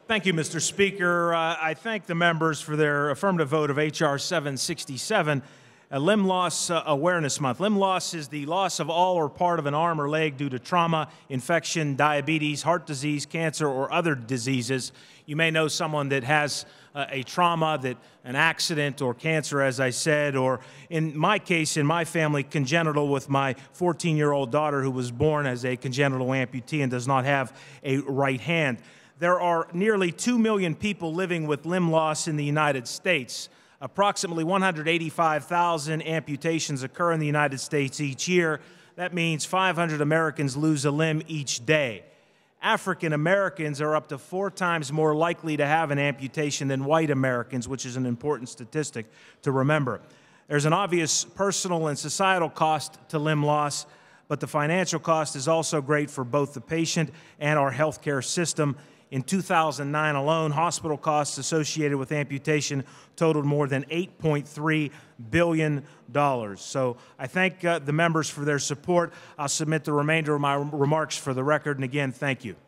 Thank you, Mr. Speaker. I thank the members for their affirmative vote of H.R. 767, Limb Loss Awareness Month. Limb loss is the loss of all or part of an arm or leg due to trauma, infection, diabetes, heart disease, cancer, or other diseases. You may know someone that has a trauma, an accident or cancer, as I said, or in my case, in my family, congenital with my 14-year-old daughter who was born as a congenital amputee and does not have a right hand. There are nearly 2 million people living with limb loss in the United States. Approximately 185,000 amputations occur in the United States each year. That means 500 Americans lose a limb each day. African Americans are up to 4 times more likely to have an amputation than white Americans, which is an important statistic to remember. There's an obvious personal and societal cost to limb loss, but the financial cost is also great for both the patient and our healthcare system. In 2009 alone, hospital costs associated with amputation totaled more than $8.3 billion. So I thank the members for their support. I'll submit the remainder of my remarks for the record, and again, thank you.